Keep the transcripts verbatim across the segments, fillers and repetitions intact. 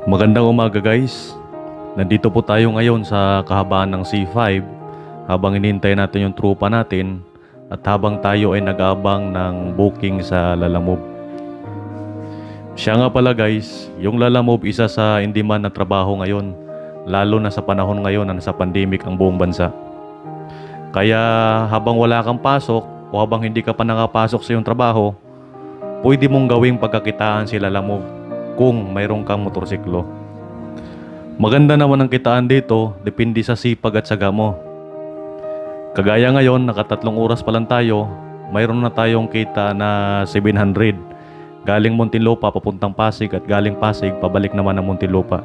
Magandang umaga guys. Nandito po tayo ngayon sa kahabaan ng C five habang hinihintay natin yung trupa natin at habang tayo ay nag-aabang ng booking sa Lalamove. Siya nga pala guys, yung Lalamove isa sa hindi man na trabaho ngayon, lalo na sa panahon ngayon na nasa pandemic ang buong bansa. Kaya habang wala kang pasok o habang hindi ka pa nakapasok sa iyong trabaho, pwede mong gawing pagkakitaan si Lalamove kung mayroon kang motorsiklo. Maganda naman ang kitaan dito, depende sa sipag at saga mo. Kagaya ngayon, nakatatlong oras pa lang tayo, mayroon na tayong kita na seven hundred. Galing Muntinlupa papuntang Pasig at galing Pasig pabalik naman ng Muntinlupa.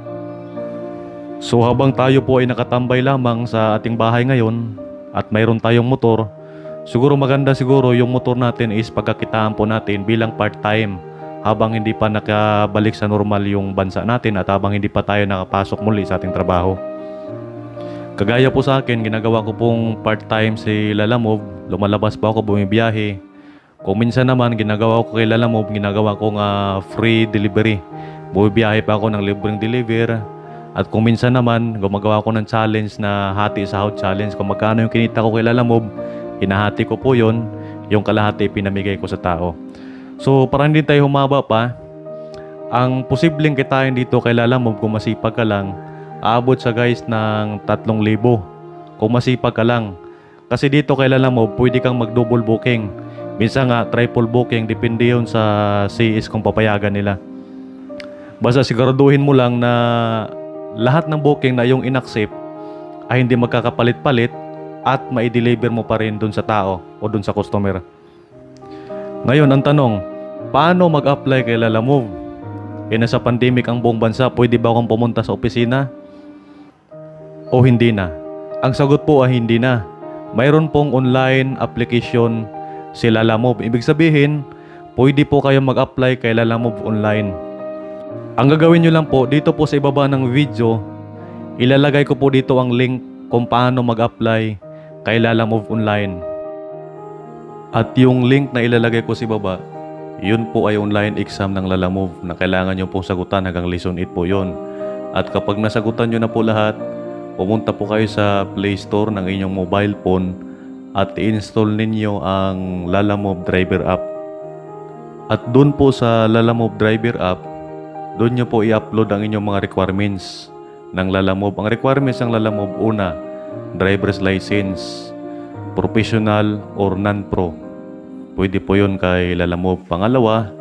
So habang tayo po ay nakatambay lamang sa ating bahay ngayon at mayroon tayong motor, siguro maganda siguro yung motor natin is pagkakitaan po natin bilang part-time habang hindi pa nakabalik sa normal yung bansa natin at habang hindi pa tayo nakapasok muli sa ating trabaho. Kagaya po sa akin, ginagawa ko pong part-time si Lalamove, lumalabas pa ako, bumibiyahe. Kung minsan naman, ginagawa ko kay Lalamove, ginagawa ko nga free delivery. Bumibiyahe pa ako ng libreng deliver. At kung minsan naman, gumagawa ko ng challenge na hati sahod challenge. Kung magkano yung kinita ko kay Lalamove, hinahati ko po yun, yung kalahati pinamigay ko sa tao. So para hindi tayo humaba pa, ang posibleng kitain dito kay Lalamove kung masipag ka lang, aabot sa guys ng tatlong libo kung masipag ka lang. Kasi dito kay Lalamove, pwede kang mag-double booking. Minsan nga, triple booking, depende yun sa C S kung papayagan nila. Basta siguraduhin mo lang na lahat ng booking na yung in-accept ay hindi magkakapalit-palit at ma-deliver mo pa rin dun sa tao o dun sa customer. Ngayon, ang tanong, paano mag-apply kay Lalamove? E nasa pandemic ang buong bansa, pwede ba akong pumunta sa opisina? O hindi na? Ang sagot po ay hindi na. Mayroon pong online application si Lalamove. Ibig sabihin, pwede po kayo mag-apply kay Lalamove online. Ang gagawin nyo lang po, dito po sa ibaba ng video, ilalagay ko po dito ang link kung paano mag-apply kay Lalamove online. At yung link na ilalagay ko sa baba, yun po ay online exam ng Lalamove na kailangan nyo pong sagutan hanggang lesson eight po yun. At kapag nasagutan nyo na po lahat, pumunta po kayo sa Play Store ng inyong mobile phone at i-install ninyo ang Lalamove Driver app. At dun po sa Lalamove Driver app, dun nyo po i-upload ang inyong mga requirements ng Lalamove. Ang requirements ng Lalamove, una, driver's license, professional or non-pro. Pwede po yun kay Lalamove. Pangalawa,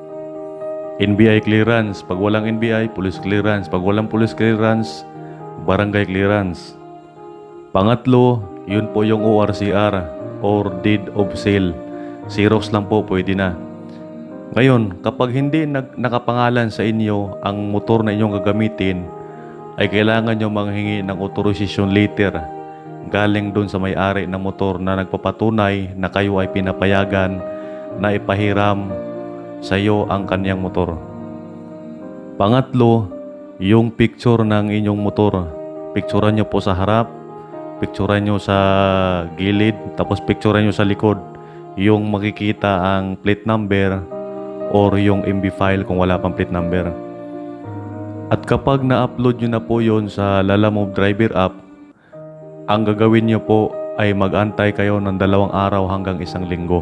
N B I clearance. Pag walang N B I, police clearance. Pag walang police clearance, barangay clearance. Pangatlo, yun po yung O R C R or deed of sale. Xerox lang po, pwede na. Ngayon, kapag hindi nag nakapangalan sa inyo ang motor na inyong gagamitin, ay kailangan nyo manghingi ng authorization letter galing doon sa may-ari ng motor na nagpapatunay na kayo ay pinapayagan na ipahiram sa iyo ang kanyang motor. Pangatlo, yung picture ng inyong motor. Picturean nyo po sa harap, picturean nyo sa gilid, tapos picturean nyo sa likod yung makikita ang plate number or yung M B file kung wala pang plate number. At kapag na-upload nyo na po yun sa Lalamove Driver app, ang gagawin nyo po ay mag-antay kayo ng dalawang araw hanggang isang linggo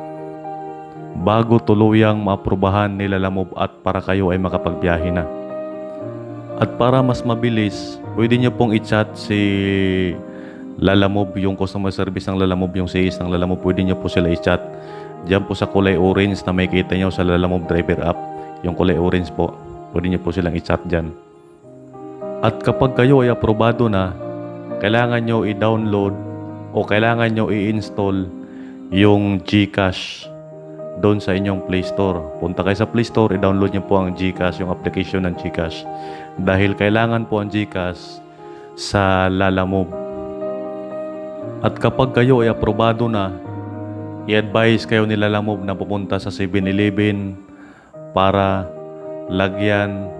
bago tuluyang maaprubahan ni Lalamove at para kayo ay makapagbiyahe na. At para mas mabilis, pwede nyo pong i-chat si Lalamove, yung customer service ng Lalamove, yung C S ng Lalamove, pwede nyo po sila i-chat. Diyan po sa kulay orange na may kita nyo sa Lalamove Driver app, yung kulay orange po, pwede nyo po silang i-chat dyan. At kapag kayo ay aprobado na, kailangan nyo i-download o kailangan nyo i-install yung GCash doon sa inyong Play Store. Punta kayo sa Play Store, i-download nyo po ang GCash, yung application ng GCash. Dahil kailangan po ang GCash sa Lalamove. At kapag kayo ay aprobado na, i-advise kayo ni Lalamove na pupunta sa seven eleven para lagyan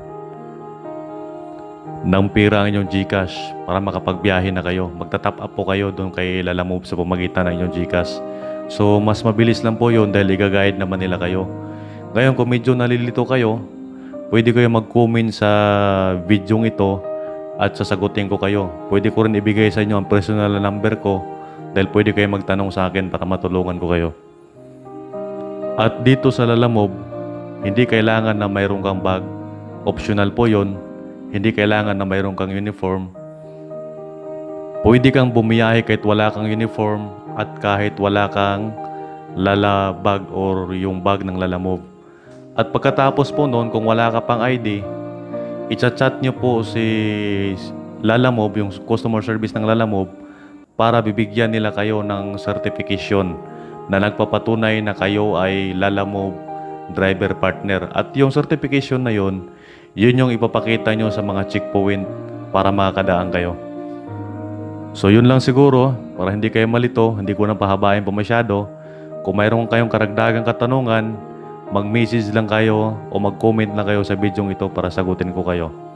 ng pira ang inyong GCash para makapagbiyahe na kayo. Magta-top up po kayo doon kay Lalamove sa pamagitan ng inyong GCash. So mas mabilis lang po yun dahil i-guide naman nila kayo. Ngayon kung medyo nalilito kayo, pwede kayo mag-comment sa video ito at sasagutin ko kayo. Pwede ko rin ibigay sa inyo ang personal na number ko dahil pwede kayo magtanong sa akin para matulungan ko kayo. At dito sa Lalamove, hindi kailangan na mayroon kang bag. Optional po yon. Hindi kailangan na mayroon kang uniform. Pwede kang bumiyahe kahit wala kang uniform at kahit wala kang Lala bag or yung bag ng Lalamove. At pagkatapos po noon, kung wala ka pang I D, i-chat nyo po si Lalamove, yung customer service ng Lalamove, para bibigyan nila kayo ng certification na nagpapatunay na kayo ay Lalamove driver partner. At yung certification na yun, yun yung ipapakita nyo sa mga checkpoint para makakadaan kayo. So yun lang siguro, para hindi kayo malito, hindi ko na pahabain pa masyado. Kung mayroon kayong karagdagang katanungan, mag-message lang kayo o mag-comment lang kayo sa video ito para sagutin ko kayo.